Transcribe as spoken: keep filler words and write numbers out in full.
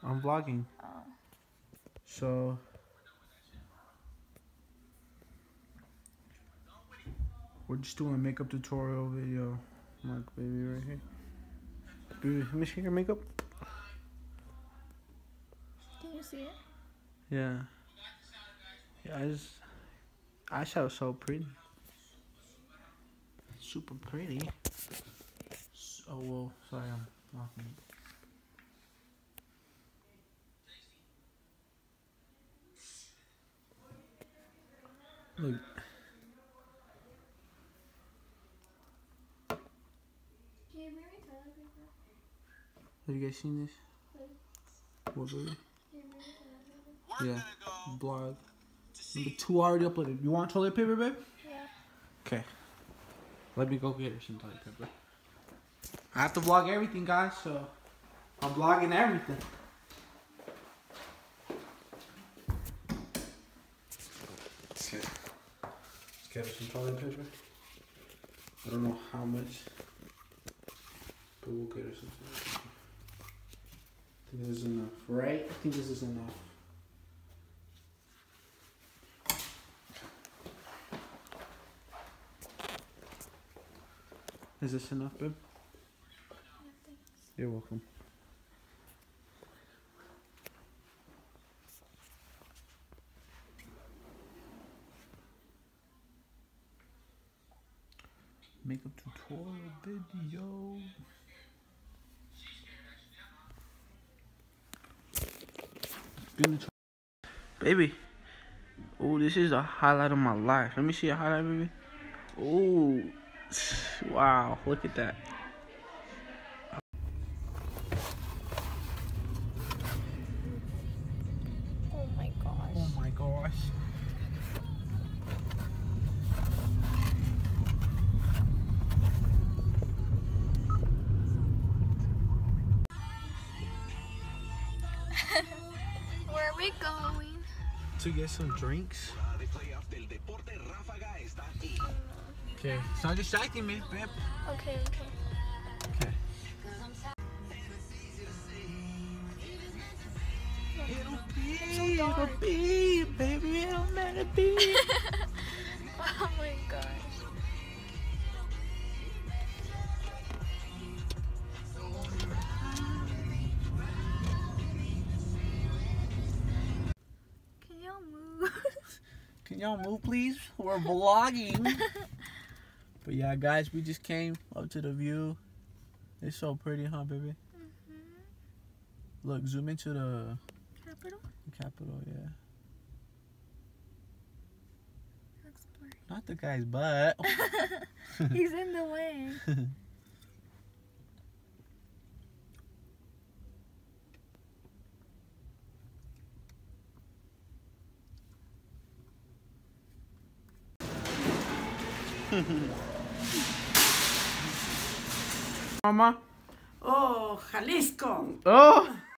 I'm vlogging. Oh. So we're just doing a makeup tutorial video. Mark baby right here. Baby, let me see your makeup. Can you see it? Yeah. Yeah, I just eyeshadow so pretty. Super pretty. Oh well, sorry, I'm walking. Look. Have you guys seen this? What baby? Yeah, blog. Number two already uploaded. You want toilet paper, babe? Yeah. Okay. Let me go get her some toilet paper. I have to vlog everything, guys, so I'm vlogging everything. Let's get, let's get her some toilet paper. I don't know how much, but we'll get her some toilet paper. I think this is enough, right? I think this is enough. Is this enough, babe? You're welcome. Makeup tutorial video. Baby. Oh, this is the highlight of my life. Let me see a highlight, baby. Oh, wow. Look at that. Oh my gosh. Oh my gosh. Where are we going? To get some drinks. Okay, start distracting me, babe. Okay, okay. Okay. It'll be, it'll be, baby, it'll matter be. Oh my gosh. Can y'all move? Can y'all move, please? We're vlogging. But yeah, guys, we just came up to the view. It's so pretty, huh, baby? Mm-hmm. Look, zoom into the Capital? the Capitol, yeah. That's blurry. Not the guy's butt. He's in the way. Mama. Oh, Jalisco. Oh.